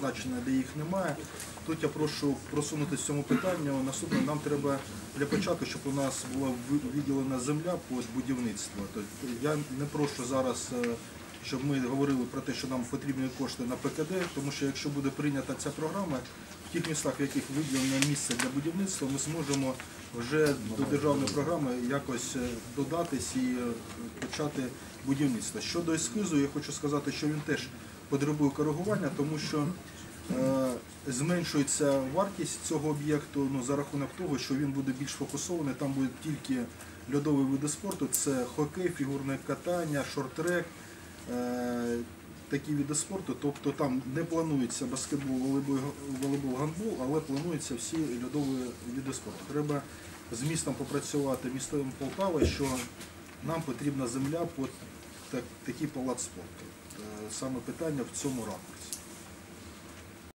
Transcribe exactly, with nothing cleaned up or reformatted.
значення, де їх немає. Тут я прошу просунутися в цьому питанню. Наступне, нам треба для початку, щоб у нас була виділена земля під будівництво. Тобто я не прошу зараз, щоб ми говорили про те, що нам потрібні кошти на Пе Ке Де, тому що якщо буде прийнята ця програма, в тих містах, в яких виділено місце для будівництва, ми зможемо вже до державної програми якось додатись і почати будівництво. Щодо ескізу, я хочу сказати, що він теж потребує коригування, тому що е, зменшується вартість цього об'єкту, ну, за рахунок того, що він буде більш фокусований, там будуть тільки льодові види спорту, це хокей, фігурне катання, шорт-трек, е, такі види спорту, тобто там не планується баскетбол, волейбол, волейбол, гандбол, але плануються всі льодові види спорту. Треба з містом попрацювати, містом Полтава, що нам потрібна земля під такий палац спорту. Саме питання в цьому ракурсі.